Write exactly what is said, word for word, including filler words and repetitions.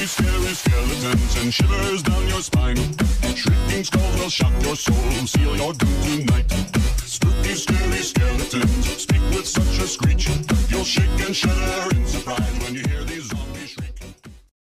Spooky, scary skeletons and shivers down your spine. Shrieking skulls will shock your soul, seal your doom tonight. Spooky, scary skeletons speak with such a screech. You'll shake and shudder in surprise when you hear these zombies.